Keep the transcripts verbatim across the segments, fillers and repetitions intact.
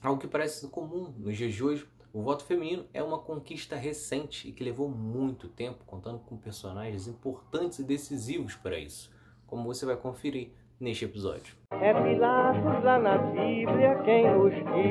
Algo que parece comum nos dias de hoje, o voto feminino é uma conquista recente e que levou muito tempo, contando com personagens importantes e decisivos para isso, como você vai conferir neste episódio. É Pilatos lá na Bíblia quem nos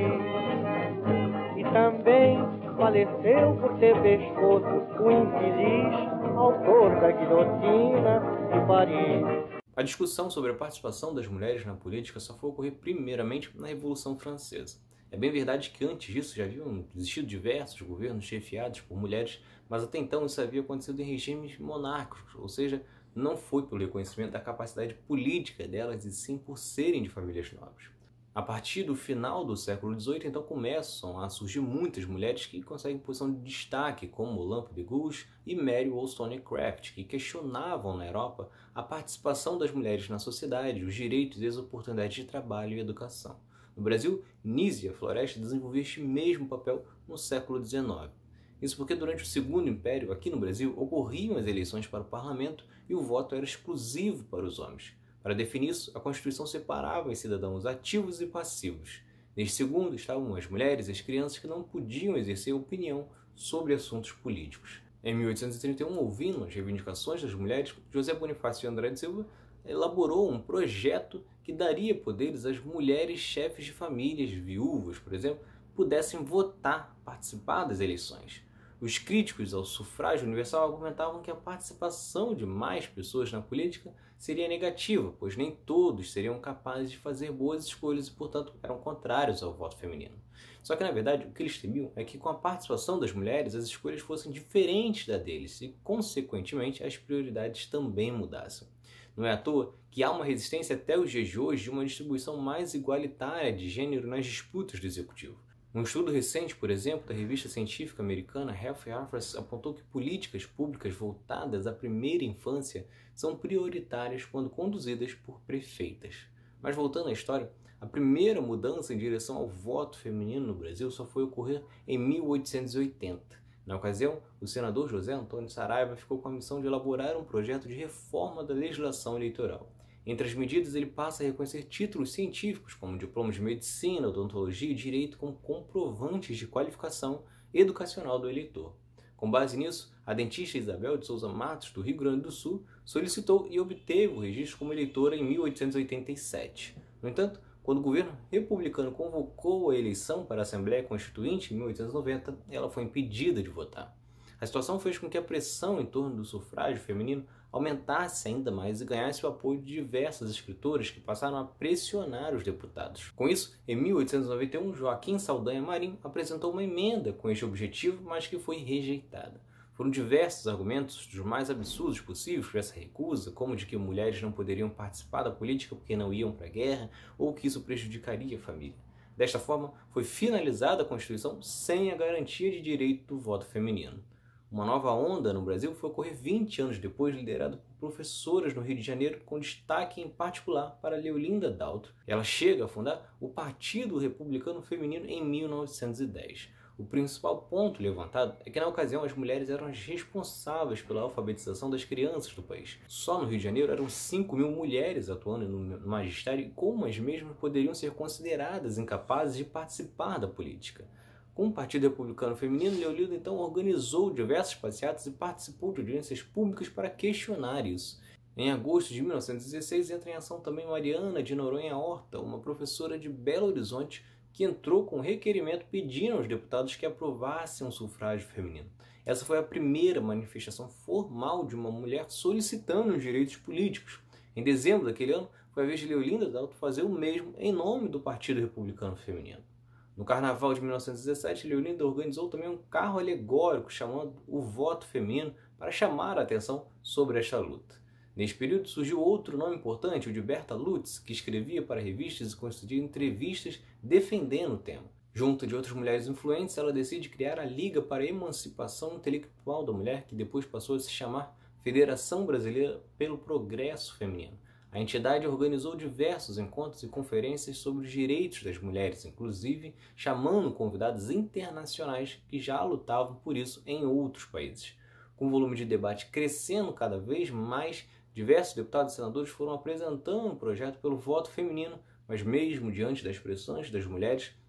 diz, e também faleceu por ter pescoço o infeliz autor da guilhotina de Paris. A discussão sobre a participação das mulheres na política só foi ocorrer primeiramente na Revolução Francesa. É bem verdade que antes disso já haviam existido diversos governos chefiados por mulheres, mas até então isso havia acontecido em regimes monárquicos, ou seja, não foi pelo reconhecimento da capacidade política delas e sim por serem de famílias nobres. A partir do final do século dezoito, então, começam a surgir muitas mulheres que conseguem posição de destaque, como Lampe de Gouges e Mary Wollstonecraft, que questionavam na Europa a participação das mulheres na sociedade, os direitos e as oportunidades de trabalho e educação. No Brasil, Nízia Floresta desenvolveu este mesmo papel no século dezenove. Isso porque durante o Segundo Império, aqui no Brasil, ocorriam as eleições para o parlamento e o voto era exclusivo para os homens. Para definir isso, a Constituição separava os cidadãos ativos e passivos. Neste segundo estavam as mulheres e as crianças que não podiam exercer opinião sobre assuntos políticos. Em mil oitocentos e trinta e um, ouvindo as reivindicações das mulheres, José Bonifácio de Andrade Silva elaborou um projeto que daria poderes às mulheres chefes de famílias, viúvas, por exemplo, pudessem votar, participar das eleições. Os críticos ao sufrágio universal argumentavam que a participação de mais pessoas na política seria negativa, pois nem todos seriam capazes de fazer boas escolhas e, portanto, eram contrários ao voto feminino. Só que, na verdade, o que eles temiam é que com a participação das mulheres as escolhas fossem diferentes da deles e, consequentemente, as prioridades também mudassem. Não é à toa que há uma resistência até os dias de hoje de uma distribuição mais igualitária de gênero nas disputas do executivo. Um estudo recente, por exemplo, da revista científica americana Health Affairs apontou que políticas públicas voltadas à primeira infância são prioritárias quando conduzidas por prefeitas. Mas voltando à história, a primeira mudança em direção ao voto feminino no Brasil só foi ocorrer em mil oitocentos e oitenta. Na ocasião, o senador José Antônio Saraiva ficou com a missão de elaborar um projeto de reforma da legislação eleitoral. Entre as medidas, ele passa a reconhecer títulos científicos, como diplomas de medicina, odontologia e direito, como comprovantes de qualificação educacional do eleitor. Com base nisso, a dentista Isabel de Souza Matos, do Rio Grande do Sul, solicitou e obteve o registro como eleitora em mil oitocentos e oitenta e sete. No entanto, quando o governo republicano convocou a eleição para a Assembleia Constituinte em mil oitocentos e noventa, ela foi impedida de votar. A situação fez com que a pressão em torno do sufrágio feminino aumentasse ainda mais e ganhasse o apoio de diversas escritoras que passaram a pressionar os deputados. Com isso, em mil oitocentos e noventa e um, Joaquim Saldanha Marim apresentou uma emenda com este objetivo, mas que foi rejeitada. Foram diversos argumentos, dos mais absurdos possíveis para essa recusa, como de que mulheres não poderiam participar da política porque não iam para a guerra, ou que isso prejudicaria a família. Desta forma, foi finalizada a Constituição sem a garantia de direito do voto feminino. Uma nova onda no Brasil foi ocorrer vinte anos depois, liderada por professoras no Rio de Janeiro, com destaque em particular para Leolinda Daltro. Ela chega a fundar o Partido Republicano Feminino em mil novecentos e dez. O principal ponto levantado é que na ocasião as mulheres eram as responsáveis pela alfabetização das crianças do país. Só no Rio de Janeiro eram cinco mil mulheres atuando no magistério e como as mesmas poderiam ser consideradas incapazes de participar da política. Com o Partido Republicano Feminino, Leolinda então organizou diversas passeatas e participou de audiências públicas para questionar isso. Em agosto de mil novecentos e dezesseis entra em ação também Mariana de Noronha Horta, uma professora de Belo Horizonte que entrou com requerimento pedindo aos deputados que aprovassem um sufrágio feminino. Essa foi a primeira manifestação formal de uma mulher solicitando os direitos políticos. Em dezembro daquele ano, foi a vez de Leolinda Daltro fazer o mesmo em nome do Partido Republicano Feminino. No Carnaval de mil novecentos e dezessete, Leolinda organizou também um carro alegórico chamado o Voto Feminino para chamar a atenção sobre esta luta. Neste período surgiu outro nome importante, o de Berta Lutz, que escrevia para revistas e concedia entrevistas defendendo o tema. Junto de outras mulheres influentes, ela decide criar a Liga para a Emancipação Intelectual da Mulher, que depois passou a se chamar Federação Brasileira pelo Progresso Feminino. A entidade organizou diversos encontros e conferências sobre os direitos das mulheres, inclusive chamando convidados internacionais que já lutavam por isso em outros países. Com o volume de debate crescendo cada vez mais, diversos deputados e senadores foram apresentando um projeto pelo voto feminino, mas mesmo diante das pressões das mulheres,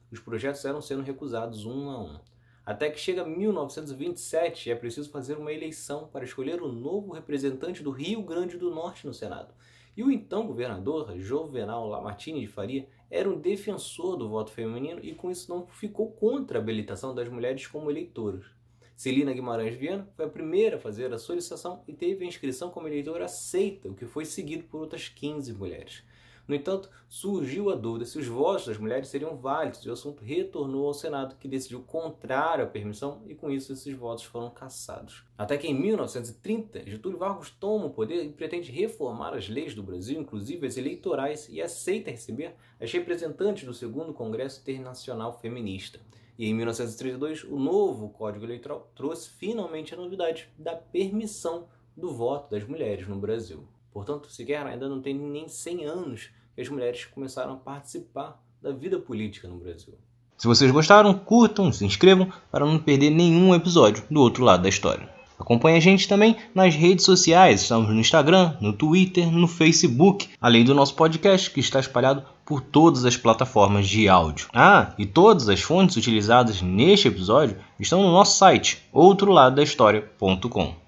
os projetos eram sendo recusados um a um. Até que chega mil novecentos e vinte e sete e é preciso fazer uma eleição para escolher o novo representante do Rio Grande do Norte no Senado. E o então governador, Juvenal Lamartine de Faria, era um defensor do voto feminino e com isso não ficou contra a habilitação das mulheres como eleitoras. Celina Guimarães Viana foi a primeira a fazer a solicitação e teve a inscrição como eleitora aceita, o que foi seguido por outras quinze mulheres. No entanto, surgiu a dúvida se os votos das mulheres seriam válidos e o assunto retornou ao Senado, que decidiu contrário à permissão e com isso esses votos foram cassados. Até que em mil novecentos e trinta, Getúlio Vargas toma o poder e pretende reformar as leis do Brasil, inclusive as eleitorais, e aceita receber as representantes do segundo Congresso Internacional Feminista. E em mil novecentos e trinta e dois, o novo Código Eleitoral trouxe finalmente a novidade da permissão do voto das mulheres no Brasil. Portanto, sequer ainda não tem nem cem anos que as mulheres começaram a participar da vida política no Brasil. Se vocês gostaram, curtam, se inscrevam para não perder nenhum episódio do outro lado da história. Acompanhe a gente também nas redes sociais, estamos no Instagram, no Twitter, no Facebook, além do nosso podcast que está espalhado por todas as plataformas de áudio. Ah, e todas as fontes utilizadas neste episódio estão no nosso site, outro lado da história ponto com.